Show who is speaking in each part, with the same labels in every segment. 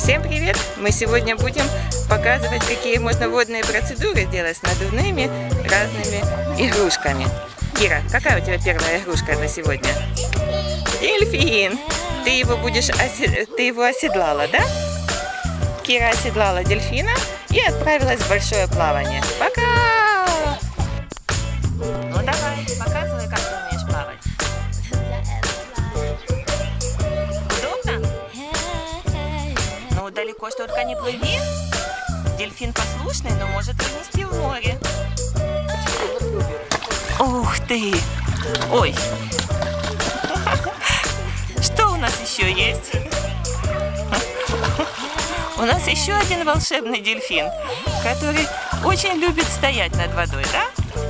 Speaker 1: Всем привет! Мы сегодня будем показывать, какие можно водные процедуры делать с надувными разными игрушками. Кира, какая у тебя первая игрушка на сегодня? Дельфин! Ты его оседлала, да? Кира оседлала дельфина и отправилась в большое плавание. Пока! Ну давай, показывай, как ты умеешь плавать. Удобно? Ну далеко ж только не плыви. Дельфин послушный, но может вынести в море. Ух ты! Ой! Что у нас еще есть? У нас еще один волшебный дельфин, который очень любит стоять над водой, да?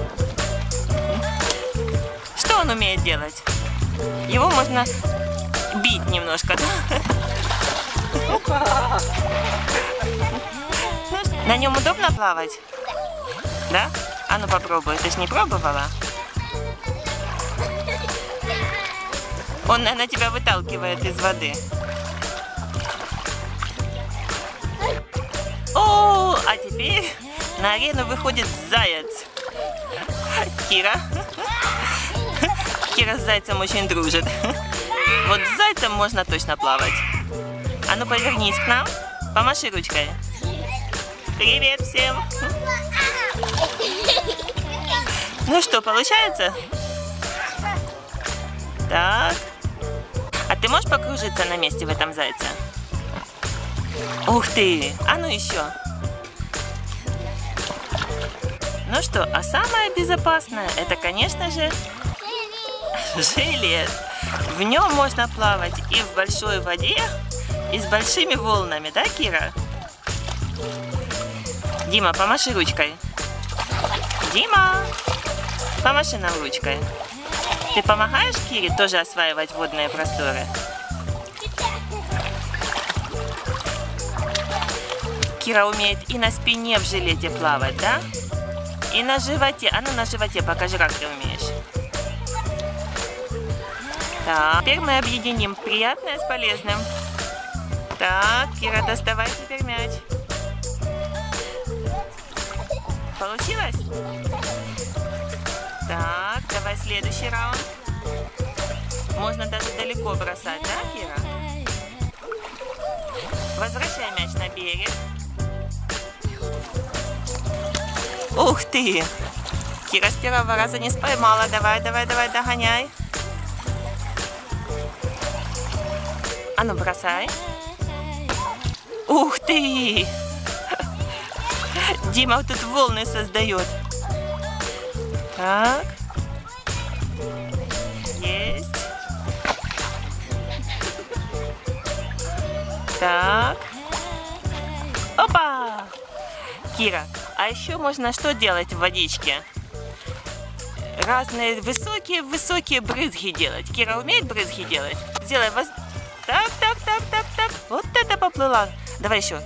Speaker 1: Что он умеет делать? Его можно бить немножко, да? На нем удобно плавать? Да? А ну попробуй, ты ж не пробовала? Он, наверное, тебя выталкивает из воды. О, а теперь на арену выходит заяц. Кира. Кира с зайцем очень дружит. Вот с зайцем можно точно плавать. А ну повернись к нам, помаши ручкой. Привет всем. Ну что, получается? Так. А ты можешь покружиться на месте в этом зайце? Ух ты! А ну еще. Ну что, а самое безопасное, это, конечно же, жилет. В нем можно плавать и в большой воде, и с большими волнами, да, Кира? Дима, помаши ручкой. Дима, помаши нам ручкой. Ты помогаешь Кире тоже осваивать водные просторы? Кира умеет и на спине в жилете плавать, да? И на животе. А ну на животе покажи, как ты умеешь. Так, теперь мы объединим приятное с полезным. Так, Кира, доставай теперь мяч. Получилось? Так, давай следующий раунд. Можно даже далеко бросать, да, Кира? Возвращай мяч на берег. Ух ты! Кира с первого раза не поймала. Давай, давай, давай, догоняй. А ну, бросай. Ух ты! Дима тут волны создает. Так. Есть. Так. Опа! Кира, а еще можно что делать в водичке? Разные высокие брызги делать. Кира умеет брызги делать? Сделай воз... Так. Вот это поплыла. Давай еще.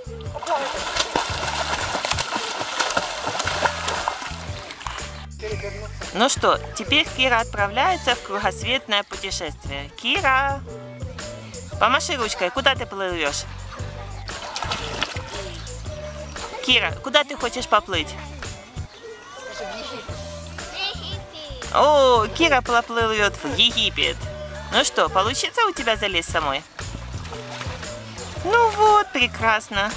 Speaker 1: Ну что, теперь Кира отправляется в кругосветное путешествие. Кира, помаши ручкой, куда ты плывешь? Кира, куда ты хочешь поплыть? О, Кира поплывет в Египет. Ну что, получится у тебя залезть самой? Ну вот, прекрасно.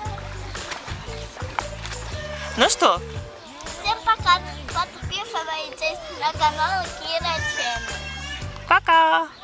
Speaker 1: Ну что?
Speaker 2: Всем пока. Подписывайтесь на канал Кира Ченнел.
Speaker 1: Пока.